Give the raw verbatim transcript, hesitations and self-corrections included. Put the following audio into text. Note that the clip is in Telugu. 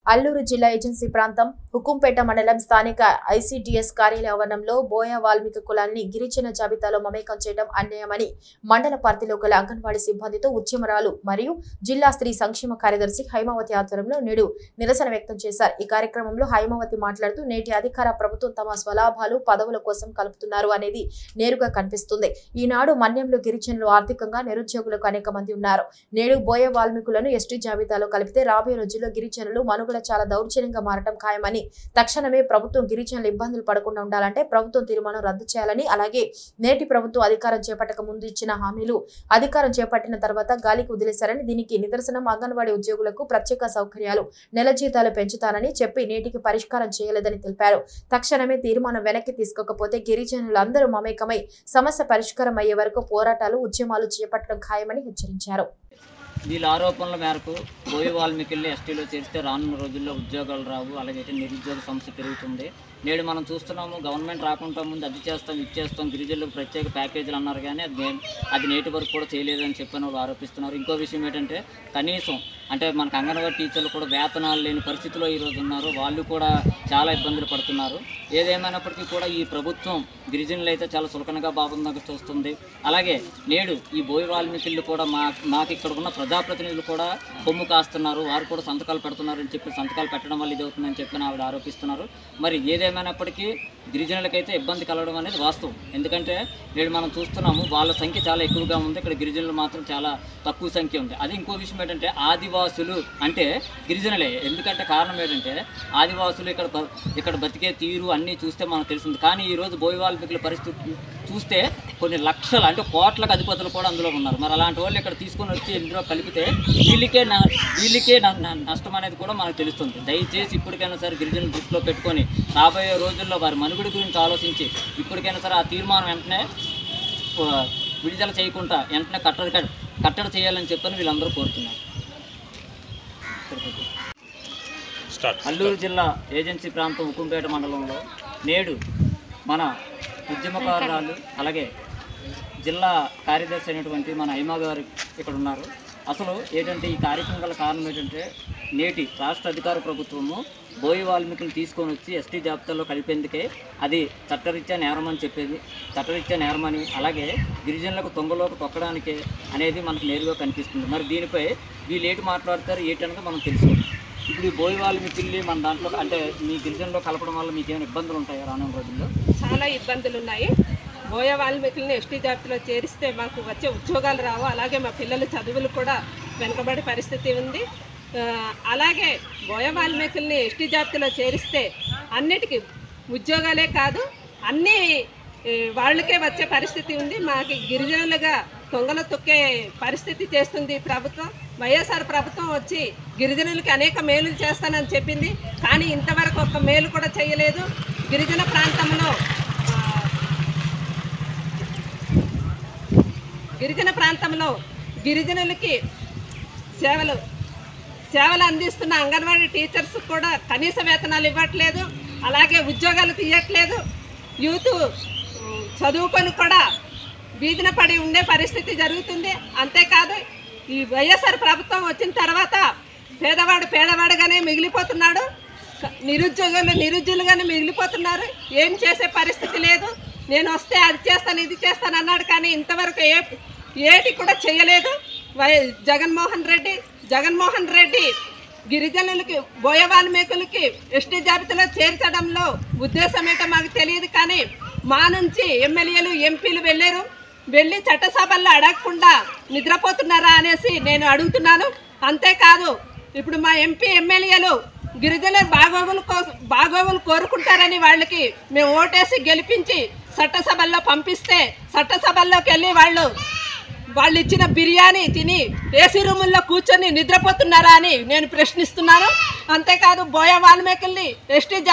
అల్లూరు జిల్లా ఏజెన్సీ ప్రాంతం హుకుంపేట మండలం స్థానిక ఐసీడీఎస్ కార్యాలయ ఆవరణంలో బోయ వాల్మీకి కులాన్ని గిరిజన జాబితాలో మమేకం చేయడం అన్యాయమని మండల పరిధిలో గల అంగన్వాడీ సిబ్బందితో ఉద్యమరాలు మరియు జిల్లా స్త్రీ సంక్షేమ కార్యదర్శి హైమావతి ఆధ్వర్యంలో నేడు నిరసన వ్యక్తం చేశారు। ఈ కార్యక్రమంలో హైమావతి మాట్లాడుతూ నేటి అధికార ప్రభుత్వం తమ స్వలాభాలు పదవుల కోసం కలుపుతున్నారు అనేది నేరుగా కనిపిస్తుంది। ఈనాడు మన్యంలో గిరిజనులు ఆర్థికంగా నిరుద్యోగులకు అనేక మంది ఉన్నారు। నేడు బోయ వాల్మీకులను ఎస్టీ జాబితాలో కలిపితే రాబోయే రోజుల్లో గిరిజనులు మనుగడ చాలా దౌర్జన్యంగా మారటం ఖాయమని, తక్షణమే ప్రభుత్వం గిరిజనులు ఇబ్బందులు పడకుండా ఉండాలంటే ప్రభుత్వం తీర్మానం రద్దు చేయాలని, అలాగే నేటి ప్రభుత్వం అధికారం చేపట్టక ముందు ఇచ్చిన హామీలు అధికారం చేపట్టిన తర్వాత గాలికి వదిలేశారని, దీనికి నిదర్శనం అంగన్వాడీ ఉద్యోగులకు ప్రత్యేక సౌకర్యాలు, నెల జీతాలు పెంచుతానని చెప్పి నేటికి పరిష్కారం చేయలేదని తెలిపారు। తక్షణమే తీర్మానం వెనక్కి తీసుకోకపోతే గిరిజనులందరూ మమేకమై సమస్య పరిష్కారం అయ్యే వరకు పోరాటాలు, ఉద్యమాలు చేపట్టడం ఖాయమని హెచ్చరించారు। వీళ్ళ ఆరోపణల మేరకు బోయ వాల్మీకిల్ని ఎస్టీలో చేరిస్తే రానున్న రోజుల్లో ఉద్యోగాలు రావు, అలాగే నిరుద్యోగ సమస్య పెరుగుతుంది। నేడు మనం చూస్తున్నాము, గవర్నమెంట్ రాకుండా ముందు అది చేస్తాం ఇది చేస్తాం గిరిజనులకు ప్రత్యేక ప్యాకేజీలు అన్నారు, కానీ అది అది నేటి వరకు కూడా చేయలేదని చెప్పని వాళ్ళు ఆరోపిస్తున్నారు। ఇంకో విషయం ఏంటంటే కనీసం అంటే మనకు అంగన్వాడీ టీచర్లు కూడా వేతనాలు లేని పరిస్థితిలో ఈరోజు ఉన్నారు, వాళ్ళు కూడా చాలా ఇబ్బందులు పడుతున్నారు। ఏదేమైనప్పటికీ కూడా ఈ ప్రభుత్వం గిరిజనులు అయితే చాలా చులకనగా బాగుందని చూస్తుంది। అలాగే నేడు ఈ బోయ వాల్మీకిళ్ళు కూడా మా మాకు ఇక్కడ ఉన్న ప్రజాప్రతినిధులు కూడా కొమ్ము కాస్తున్నారు, వారు కూడా సంతకాలు పెడుతున్నారు అని చెప్పి సంతకాలు పెట్టడం వల్ల ఇది అవుతుందని చెప్పి ఆవిడ ఆరోపిస్తున్నారు। మరి ఏదేమైనప్పటికీ గిరిజనులకైతే ఇబ్బంది కలగడం అనేది వాస్తవం, ఎందుకంటే నేడు మనం చూస్తున్నాము వాళ్ళ సంఖ్య చాలా ఎక్కువగా ఉంది, ఇక్కడ గిరిజనులు మాత్రం చాలా తక్కువ సంఖ్య ఉంది। అది ఇంకో విషయం ఏంటంటే ఆదివాసులు అంటే గిరిజనులే, ఎందుకంటే కారణం ఏంటంటే ఆదివాసులు ఇక్కడ ఇక్కడ బతికే తీరు అన్నీ చూస్తే మనకు తెలిసింది। కానీ ఈరోజు బోయ వాల్మీకుల పరిస్థితి చూస్తే కొన్ని లక్షల అంటే కోట్లకు అధిపతులు కూడా అందులో ఉన్నారు। మరి అలాంటి వాళ్ళు ఇక్కడ తీసుకొని వచ్చి ఇందులో కలిపితే వీళ్ళకే వీళ్ళకే నష్టం అనేది కూడా మనకు తెలుస్తుంది। దయచేసి ఇప్పటికైనా సరే గిరిజనులు దృష్టిలో పెట్టుకొని రాబోయే రోజుల్లో వారి మనుగడ గురించి ఆలోచించి ఇప్పటికైనా సరే ఆ తీర్మానం వెంటనే విడుదల చేయకుండా వెంటనే కట్టడి కట్టడి చేయాలని చెప్పని వీళ్ళందరూ కోరుతున్నారు। అల్లూరు జిల్లా ఏజెన్సీ ప్రాంతం హుకుంపేట మండలంలో నేడు మన ఉద్యమకారులు అలాగే జిల్లా కార్యదర్శి అయినటువంటి మన హైమా గారు ఇక్కడ ఉన్నారు। అసలు ఏంటంటే ఈ కార్యక్రమం గల కారణం ఏంటంటే నేటి రాష్ట్ర అధికార ప్రభుత్వము బోయ వాల్మీకిని తీసుకొని వచ్చి ఎస్టీ జాబితాలో కలిపేందుకే అది చట్టరీత్యా నేరం అని చెప్పేది, చట్టరీత్యా నేరమని, అలాగే గిరిజనులకు తొంగలోకి తొక్కడానికే అనేది మనకు నేరుగా కనిపిస్తుంది। మరి దీనిపై వీళ్ళు ఏటి మాట్లాడతారు ఏంటనేది మనం తెలుసుకుంటాం। ఇప్పుడు ఈ బోయ వాల్మీకిల్ని మన దాంట్లో అంటే మీ గిరిజనలో కలపడం వల్ల మీకు ఏమైనా ఇబ్బందులు ఉంటాయా రానున్న రోజుల్లో? చాలా ఇబ్బందులు ఉన్నాయి। బోయ వాల్మీకిల్ని ఎస్టీ జాబితాలో చేరిస్తే మాకు వచ్చే ఉద్యోగాలు రావు, అలాగే మా పిల్లల చదువులు కూడా వెనుకబడే పరిస్థితి ఉంది। అలాగే బోయ వాల్మీకిల్ని ఎస్టీ జాబితాలో చేరిస్తే అన్నిటికీ ఉద్యోగాలే కాదు అన్నీ వాళ్ళకే వచ్చే పరిస్థితి ఉంది। మాకు గిరిజనులుగా తొంగల తొక్కే పరిస్థితి చేస్తుంది ప్రభుత్వం। వైఎస్ఆర్ ప్రభుత్వం వచ్చి గిరిజనులకి అనేక మేలులు చేస్తానని చెప్పింది, కానీ ఇంతవరకు ఒక్క మేలు కూడా చేయలేదు। గిరిజన ప్రాంతంలో గిరిజన ప్రాంతంలో గిరిజనులకి సేవలు సేవలు అందిస్తున్న అంగన్వాడీ టీచర్స్ కూడా కనీస వేతనాలు ఇవ్వట్లేదు, అలాగే ఉద్యోగాలు తీయట్లేదు। యూత్ చదువుకొని కూడా వీధిన పడి ఉండే పరిస్థితి జరుగుతుంది। అంతేకాదు ఈ వైఎస్ఆర్ ప్రభుత్వం వచ్చిన తర్వాత పేదవాడు పేదవాడుగానే మిగిలిపోతున్నాడు, నిరుద్యోగులు నిరుద్యోగులుగానే మిగిలిపోతున్నారు, ఏం చేసే పరిస్థితి లేదు। నేను వస్తే అది చేస్తాను ఇది చేస్తాను అన్నాడు, కానీ ఇంతవరకు ఏ ఏటి కూడా చేయలేదు వై జగన్మోహన్ రెడ్డి జగన్మోహన్ రెడ్డి గిరిజనులకి బోయ వాల్మీకులకి ఎస్టీ జాబితాలో చేర్చడంలో ఉద్దేశం ఏంటో మాకు తెలియదు, కానీ మా నుంచి ఎమ్మెల్యేలు ఎంపీలు వెళ్ళారు, వెళ్ళి చట్టసభల్లో అడగకుండా నిద్రపోతున్నారా అనేసి నేను అడుగుతున్నాను। అంతేకాదు ఇప్పుడు మా ఎంపీ ఎమ్మెల్యేలు గిరిజనుల బాగోగులు కోసం బాగోగులు కోరుకుంటారని వాళ్ళకి మేము ఓటేసి గెలిపించి చట్టసభల్లో పంపిస్తే చట్టసభల్లోకి వెళ్ళి వాళ్ళు వాళ్ళు ఇచ్చిన బిర్యానీ తిని ఏసీ రూముల్లో కూర్చొని నిద్రపోతున్నారా అని నేను ప్రశ్నిస్తున్నాను। అంతేకాదు బోయ వాల్మీకిల్ని ఎస్టీ